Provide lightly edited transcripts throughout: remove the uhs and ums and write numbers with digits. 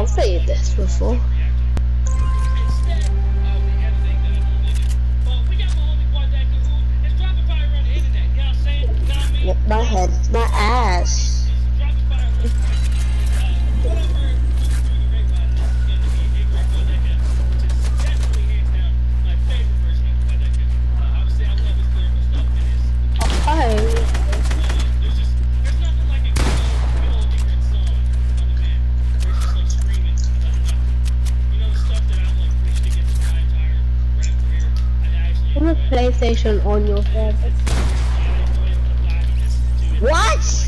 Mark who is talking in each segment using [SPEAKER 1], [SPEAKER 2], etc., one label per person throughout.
[SPEAKER 1] I've played this before. My head, my ass. I'm a PlayStation on your server. What?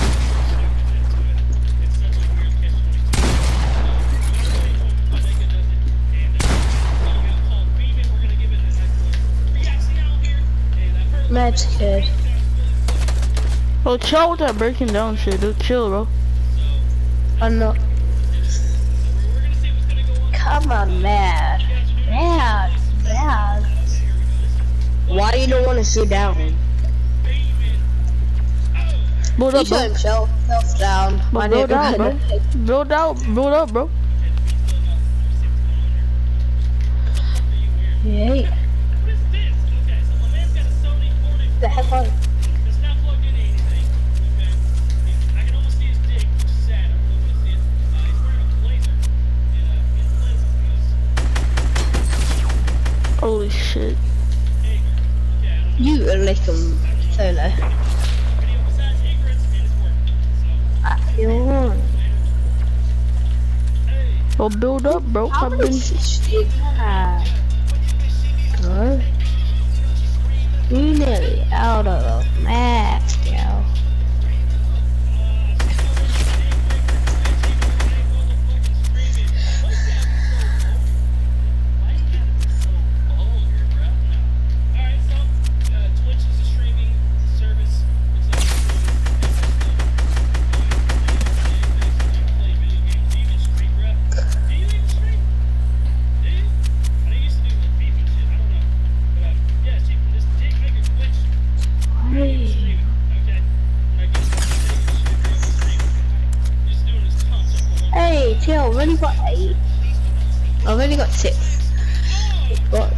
[SPEAKER 1] Med's kid.
[SPEAKER 2] Bro, chill with that breaking down shit, dude. Chill, bro.
[SPEAKER 1] I'm not. Come on, Mad. Mad. Why do you don't want to sit down?
[SPEAKER 2] Build up, bro.
[SPEAKER 1] Himself down.
[SPEAKER 2] Build out, bro. Build up, bro.
[SPEAKER 1] Yeah. The heck on?
[SPEAKER 2] Holy shit.
[SPEAKER 1] You lick him, Solo. You want?
[SPEAKER 2] Well, build up, bro.
[SPEAKER 1] How many did you have? Good. You nearly out of the max, yo. Hey, chill, I've only got 8. I've only got 6. What?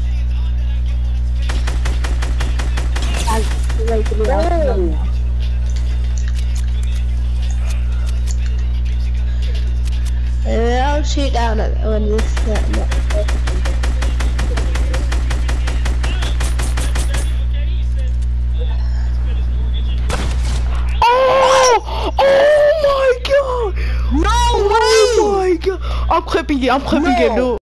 [SPEAKER 1] I'll shoot down at when this
[SPEAKER 2] Oh my god! No way! Oh my god! I'm clipping it, dude.